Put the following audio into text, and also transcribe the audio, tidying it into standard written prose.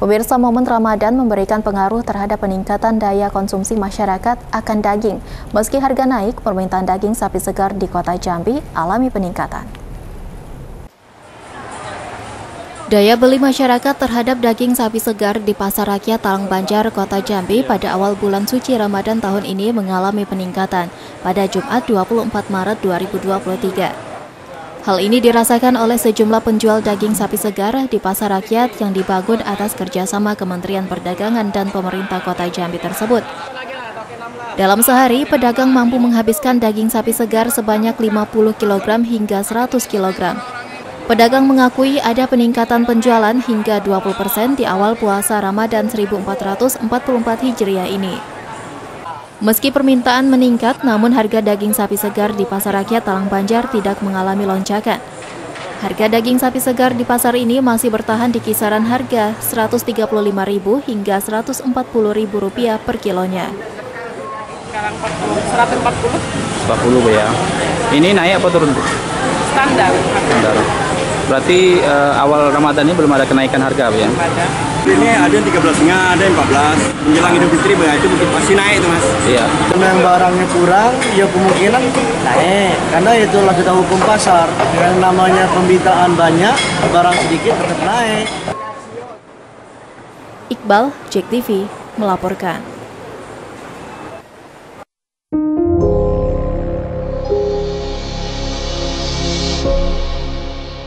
Pemirsa, momen Ramadan memberikan pengaruh terhadap peningkatan daya konsumsi masyarakat akan daging. Meski harga naik, permintaan daging sapi segar di Kota Jambi alami peningkatan. Daya beli masyarakat terhadap daging sapi segar di Pasar Rakyat Talang Banjar, Kota Jambi pada awal bulan suci Ramadan tahun ini mengalami peningkatan pada Jumat 24 Maret 2023. Hal ini dirasakan oleh sejumlah penjual daging sapi segar di Pasar Rakyat yang dibangun atas kerjasama Kementerian Perdagangan dan pemerintah Kota Jambi tersebut. Dalam sehari, pedagang mampu menghabiskan daging sapi segar sebanyak 50 kg hingga 100 kg. Pedagang mengakui ada peningkatan penjualan hingga 20% di awal puasa Ramadan 1444 Hijriah ini. Meski permintaan meningkat, namun harga daging sapi segar di Pasar Rakyat Talang Banjar tidak mengalami lonjakan. Harga daging sapi segar di pasar ini masih bertahan di kisaran harga Rp135.000 hingga Rp140.000 per kilonya. Sekarang 140. 40 ya. Ini naik apa turun? Standar. Berarti awal Ramadan ini belum ada kenaikan harga ya? Ada. Ini ada yang 13,5, ada yang 14. Menjelang Idul Fitri itu mungkin pasti naik itu, Mas. Iya. Karena yang barangnya kurang, ya kemungkinan naik. Karena itulah kita hukum pasar. Yang namanya pemberitaan banyak, barang sedikit tetap naik. Iqbal, JEK TV, melaporkan.